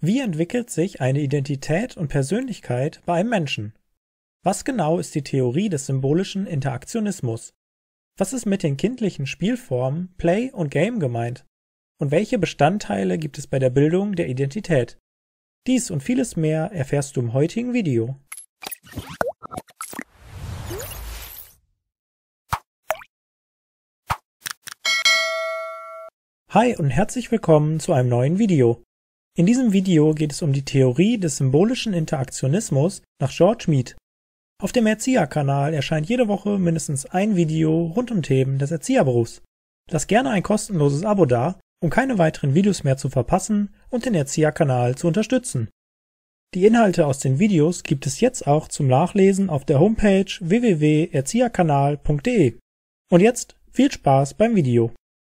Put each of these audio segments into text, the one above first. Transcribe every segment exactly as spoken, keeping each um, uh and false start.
Wie entwickelt sich eine Identität und Persönlichkeit bei einem Menschen? Was genau ist die Theorie des symbolischen Interaktionismus? Was ist mit den kindlichen Spielformen Play und Game gemeint? Und welche Bestandteile gibt es bei der Bildung der Identität? Dies und vieles mehr erfährst du im heutigen Video. Hi und herzlich willkommen zu einem neuen Video. In diesem Video geht es um die Theorie des symbolischen Interaktionismus nach George Mead. Auf dem Erzieherkanal erscheint jede Woche mindestens ein Video rund um Themen des Erzieherberufs. Lass gerne ein kostenloses Abo da, um keine weiteren Videos mehr zu verpassen und den Erzieherkanal zu unterstützen. Die Inhalte aus den Videos gibt es jetzt auch zum Nachlesen auf der Homepage w w w punkt erzieherkanal punkt de. Und jetzt viel Spaß beim Video.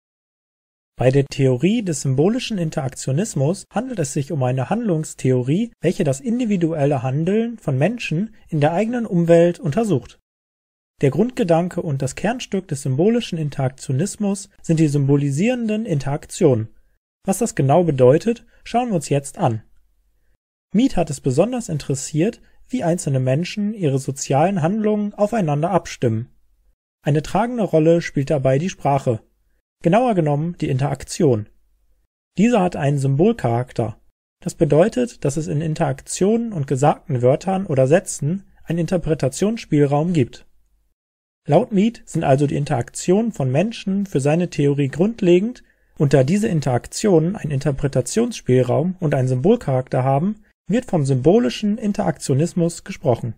Bei der Theorie des symbolischen Interaktionismus handelt es sich um eine Handlungstheorie, welche das individuelle Handeln von Menschen in der eigenen Umwelt untersucht. Der Grundgedanke und das Kernstück des symbolischen Interaktionismus sind die symbolisierenden Interaktionen. Was das genau bedeutet, schauen wir uns jetzt an. Mead hat es besonders interessiert, wie einzelne Menschen ihre sozialen Handlungen aufeinander abstimmen. Eine tragende Rolle spielt dabei die Sprache. Genauer genommen die Interaktion. Diese hat einen Symbolcharakter. Das bedeutet, dass es in Interaktionen und gesagten Wörtern oder Sätzen einen Interpretationsspielraum gibt. Laut Mead sind also die Interaktionen von Menschen für seine Theorie grundlegend, und da diese Interaktionen einen Interpretationsspielraum und einen Symbolcharakter haben, wird vom symbolischen Interaktionismus gesprochen.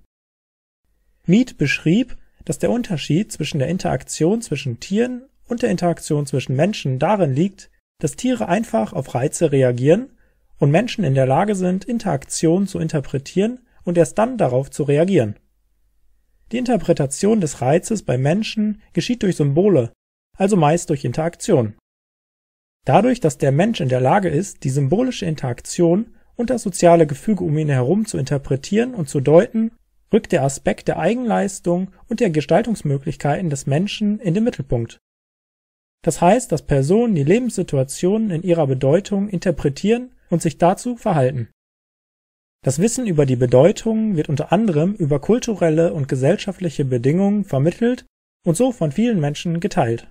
Mead beschrieb, dass der Unterschied zwischen der Interaktion zwischen Tieren und der Interaktion zwischen Menschen darin liegt, dass Tiere einfach auf Reize reagieren und Menschen in der Lage sind, Interaktionen zu interpretieren und erst dann darauf zu reagieren. Die Interpretation des Reizes bei Menschen geschieht durch Symbole, also meist durch Interaktion. Dadurch, dass der Mensch in der Lage ist, die symbolische Interaktion und das soziale Gefüge um ihn herum zu interpretieren und zu deuten, rückt der Aspekt der Eigenleistung und der Gestaltungsmöglichkeiten des Menschen in den Mittelpunkt. Das heißt, dass Personen die Lebenssituationen in ihrer Bedeutung interpretieren und sich dazu verhalten. Das Wissen über die Bedeutung wird unter anderem über kulturelle und gesellschaftliche Bedingungen vermittelt und so von vielen Menschen geteilt.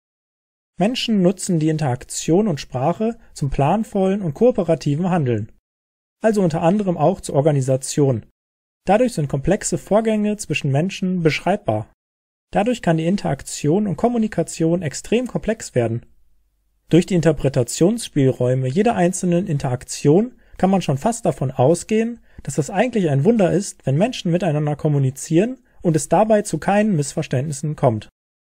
Menschen nutzen die Interaktion und Sprache zum planvollen und kooperativen Handeln, also unter anderem auch zur Organisation. Dadurch sind komplexe Vorgänge zwischen Menschen beschreibbar. Dadurch kann die Interaktion und Kommunikation extrem komplex werden. Durch die Interpretationsspielräume jeder einzelnen Interaktion kann man schon fast davon ausgehen, dass es eigentlich ein Wunder ist, wenn Menschen miteinander kommunizieren und es dabei zu keinen Missverständnissen kommt.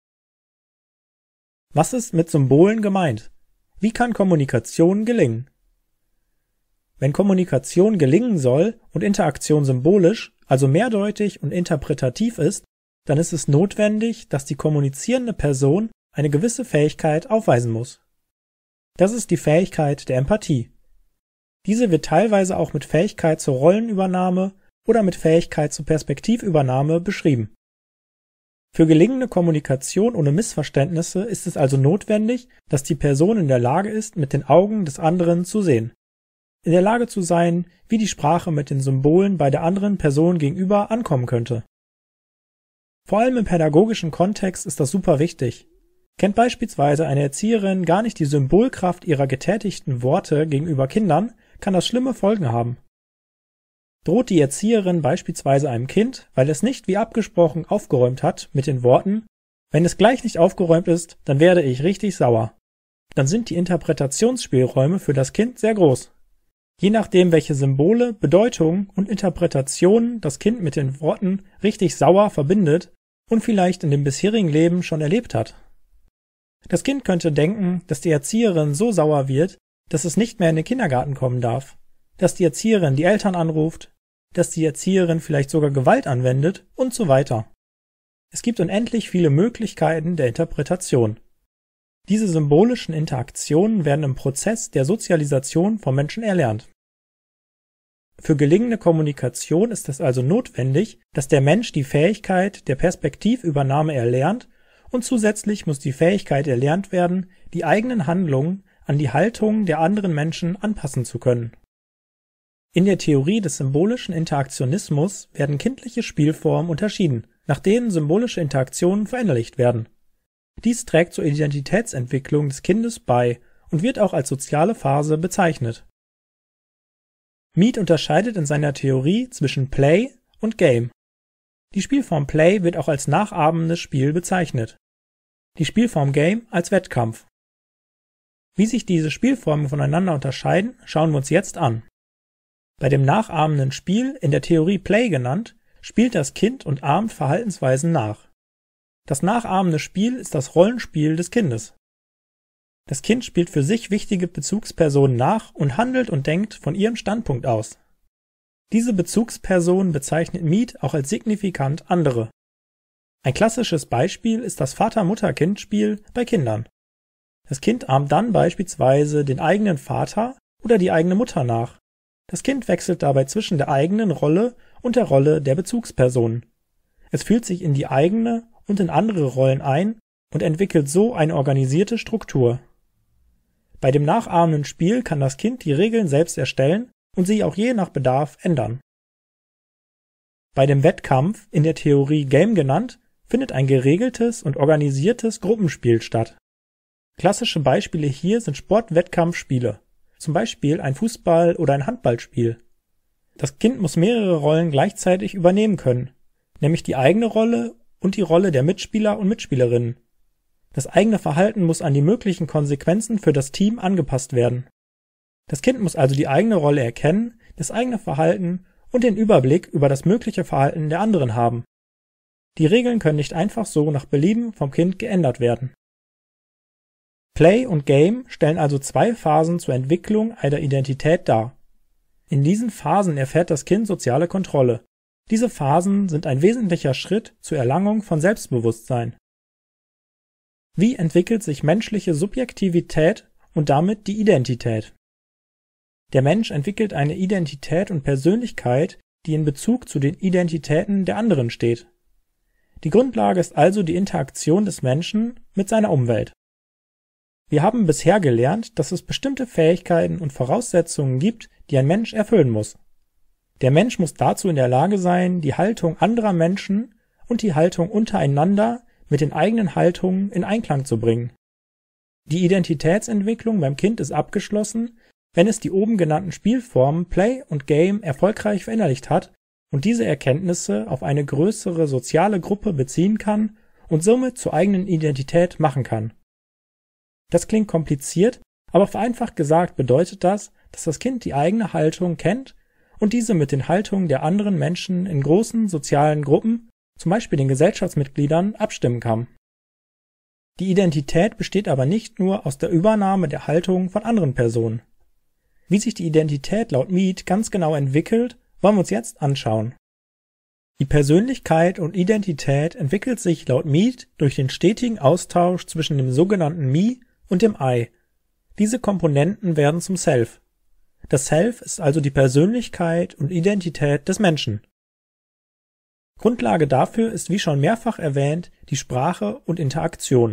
Was ist mit Symbolen gemeint? Wie kann Kommunikation gelingen? Wenn Kommunikation gelingen soll und Interaktion symbolisch, also mehrdeutig und interpretativ ist, dann ist es notwendig, dass die kommunizierende Person eine gewisse Fähigkeit aufweisen muss. Das ist die Fähigkeit der Empathie. Diese wird teilweise auch mit Fähigkeit zur Rollenübernahme oder mit Fähigkeit zur Perspektivübernahme beschrieben. Für gelingende Kommunikation ohne Missverständnisse ist es also notwendig, dass die Person in der Lage ist, mit den Augen des anderen zu sehen. In der Lage zu sein, wie die Sprache mit den Symbolen bei der anderen Person gegenüber ankommen könnte. Vor allem im pädagogischen Kontext ist das super wichtig. Kennt beispielsweise eine Erzieherin gar nicht die Symbolkraft ihrer getätigten Worte gegenüber Kindern, kann das schlimme Folgen haben. Droht die Erzieherin beispielsweise einem Kind, weil es nicht wie abgesprochen aufgeräumt hat, mit den Worten: „Wenn es gleich nicht aufgeräumt ist, dann werde ich richtig sauer“, dann sind die Interpretationsspielräume für das Kind sehr groß. Je nachdem, welche Symbole, Bedeutungen und Interpretationen das Kind mit den Worten richtig sauer verbindet und vielleicht in dem bisherigen Leben schon erlebt hat. Das Kind könnte denken, dass die Erzieherin so sauer wird, dass es nicht mehr in den Kindergarten kommen darf, dass die Erzieherin die Eltern anruft, dass die Erzieherin vielleicht sogar Gewalt anwendet und so weiter. Es gibt unendlich viele Möglichkeiten der Interpretation. Diese symbolischen Interaktionen werden im Prozess der Sozialisation von Menschen erlernt. Für gelingende Kommunikation ist es also notwendig, dass der Mensch die Fähigkeit der Perspektivübernahme erlernt und zusätzlich muss die Fähigkeit erlernt werden, die eigenen Handlungen an die Haltung der anderen Menschen anpassen zu können. In der Theorie des symbolischen Interaktionismus werden kindliche Spielformen unterschieden, nach denen symbolische Interaktionen verinnerlicht werden. Dies trägt zur Identitätsentwicklung des Kindes bei und wird auch als soziale Phase bezeichnet. Mead unterscheidet in seiner Theorie zwischen Play und Game. Die Spielform Play wird auch als nachahmendes Spiel bezeichnet, die Spielform Game als Wettkampf. Wie sich diese Spielformen voneinander unterscheiden, schauen wir uns jetzt an. Bei dem nachahmenden Spiel, in der Theorie Play genannt, spielt das Kind und ahmt Verhaltensweisen nach. Das nachahmende Spiel ist das Rollenspiel des Kindes. Das Kind spielt für sich wichtige Bezugspersonen nach und handelt und denkt von ihrem Standpunkt aus. Diese Bezugspersonen bezeichnet Mead auch als signifikant andere. Ein klassisches Beispiel ist das Vater-Mutter-Kind-Spiel bei Kindern. Das Kind ahmt dann beispielsweise den eigenen Vater oder die eigene Mutter nach. Das Kind wechselt dabei zwischen der eigenen Rolle und der Rolle der Bezugsperson. Es fühlt sich in die eigene und in andere Rollen ein und entwickelt so eine organisierte Struktur. Bei dem nachahmenden Spiel kann das Kind die Regeln selbst erstellen und sie auch je nach Bedarf ändern. Bei dem Wettkampf, in der Theorie Game genannt, findet ein geregeltes und organisiertes Gruppenspiel statt. Klassische Beispiele hier sind Sportwettkampfspiele, zum Beispiel ein Fußball- oder ein Handballspiel. Das Kind muss mehrere Rollen gleichzeitig übernehmen können, nämlich die eigene Rolle und die Rolle der Mitspieler und Mitspielerinnen. Das eigene Verhalten muss an die möglichen Konsequenzen für das Team angepasst werden. Das Kind muss also die eigene Rolle erkennen, das eigene Verhalten und den Überblick über das mögliche Verhalten der anderen haben. Die Regeln können nicht einfach so nach Belieben vom Kind geändert werden. Play und Game stellen also zwei Phasen zur Entwicklung einer Identität dar. In diesen Phasen erfährt das Kind soziale Kontrolle. Diese Phasen sind ein wesentlicher Schritt zur Erlangung von Selbstbewusstsein. Wie entwickelt sich menschliche Subjektivität und damit die Identität? Der Mensch entwickelt eine Identität und Persönlichkeit, die in Bezug zu den Identitäten der anderen steht. Die Grundlage ist also die Interaktion des Menschen mit seiner Umwelt. Wir haben bisher gelernt, dass es bestimmte Fähigkeiten und Voraussetzungen gibt, die ein Mensch erfüllen muss. Der Mensch muss dazu in der Lage sein, die Haltung anderer Menschen und die Haltung untereinander mit den eigenen Haltungen in Einklang zu bringen. Die Identitätsentwicklung beim Kind ist abgeschlossen, wenn es die oben genannten Spielformen Play und Game erfolgreich verinnerlicht hat und diese Erkenntnisse auf eine größere soziale Gruppe beziehen kann und somit zur eigenen Identität machen kann. Das klingt kompliziert, aber vereinfacht gesagt bedeutet das, dass das Kind die eigene Haltung kennt und diese mit den Haltungen der anderen Menschen in großen sozialen Gruppen, zum Beispiel den Gesellschaftsmitgliedern, abstimmen kann. Die Identität besteht aber nicht nur aus der Übernahme der Haltung von anderen Personen. Wie sich die Identität laut Mead ganz genau entwickelt, wollen wir uns jetzt anschauen. Die Persönlichkeit und Identität entwickelt sich laut Mead durch den stetigen Austausch zwischen dem sogenannten Me und dem I. Diese Komponenten werden zum Self. Das Self ist also die Persönlichkeit und Identität des Menschen. Grundlage dafür ist wie schon mehrfach erwähnt die Sprache und Interaktion.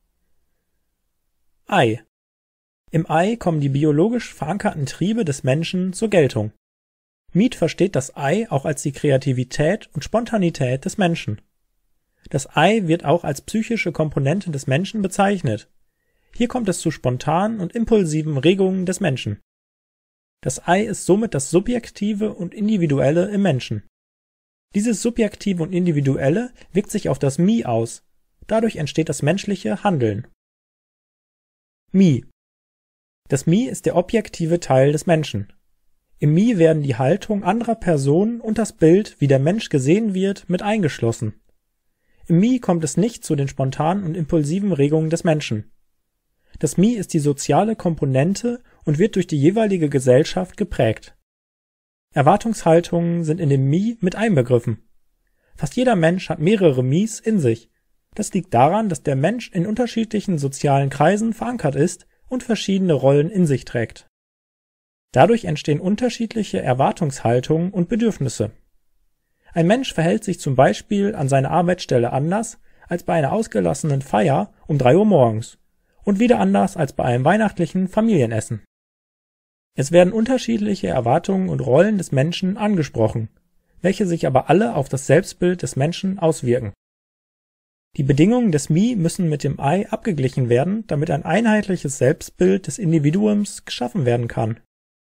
I. Im I kommen die biologisch verankerten Triebe des Menschen zur Geltung. Mead versteht das I auch als die Kreativität und Spontanität des Menschen. Das I wird auch als psychische Komponente des Menschen bezeichnet. Hier kommt es zu spontanen und impulsiven Regungen des Menschen. Das I ist somit das Subjektive und Individuelle im Menschen. Dieses Subjektive und Individuelle wirkt sich auf das Me aus. Dadurch entsteht das menschliche Handeln. Me. Das Me ist der objektive Teil des Menschen. Im Me werden die Haltung anderer Personen und das Bild, wie der Mensch gesehen wird, mit eingeschlossen. Im Me kommt es nicht zu den spontanen und impulsiven Regungen des Menschen. Das Me ist die soziale Komponente und wird durch die jeweilige Gesellschaft geprägt. Erwartungshaltungen sind in dem Me mit einbegriffen. Fast jeder Mensch hat mehrere Mes in sich. Das liegt daran, dass der Mensch in unterschiedlichen sozialen Kreisen verankert ist und verschiedene Rollen in sich trägt. Dadurch entstehen unterschiedliche Erwartungshaltungen und Bedürfnisse. Ein Mensch verhält sich zum Beispiel an seiner Arbeitsstelle anders als bei einer ausgelassenen Feier um drei Uhr morgens und wieder anders als bei einem weihnachtlichen Familienessen. Es werden unterschiedliche Erwartungen und Rollen des Menschen angesprochen, welche sich aber alle auf das Selbstbild des Menschen auswirken. Die Bedingungen des Me müssen mit dem I abgeglichen werden, damit ein einheitliches Selbstbild des Individuums geschaffen werden kann.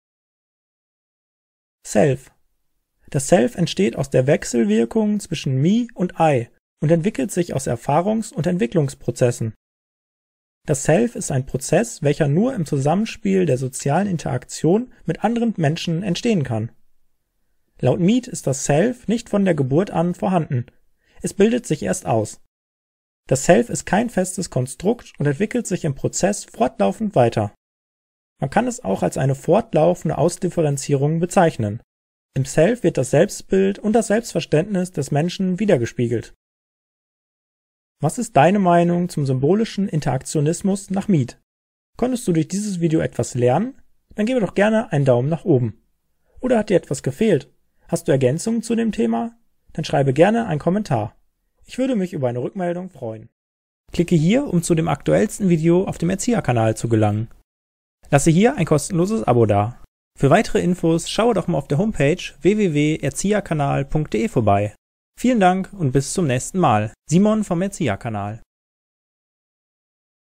Self. Das Self entsteht aus der Wechselwirkung zwischen Me und I und entwickelt sich aus Erfahrungs- und Entwicklungsprozessen. Das Self ist ein Prozess, welcher nur im Zusammenspiel der sozialen Interaktion mit anderen Menschen entstehen kann. Laut Mead ist das Self nicht von der Geburt an vorhanden, es bildet sich erst aus. Das Self ist kein festes Konstrukt und entwickelt sich im Prozess fortlaufend weiter. Man kann es auch als eine fortlaufende Ausdifferenzierung bezeichnen. Im Self wird das Selbstbild und das Selbstverständnis des Menschen widergespiegelt. Was ist deine Meinung zum symbolischen Interaktionismus nach Mead? Konntest du durch dieses Video etwas lernen? Dann gebe doch gerne einen Daumen nach oben. Oder hat dir etwas gefehlt? Hast du Ergänzungen zu dem Thema? Dann schreibe gerne einen Kommentar. Ich würde mich über eine Rückmeldung freuen. Klicke hier, um zu dem aktuellsten Video auf dem Erzieherkanal zu gelangen. Lasse hier ein kostenloses Abo da. Für weitere Infos schaue doch mal auf der Homepage w w w punkt erzieherkanal punkt de vorbei. Vielen Dank und bis zum nächsten Mal. Simon vom Erzieherkanal.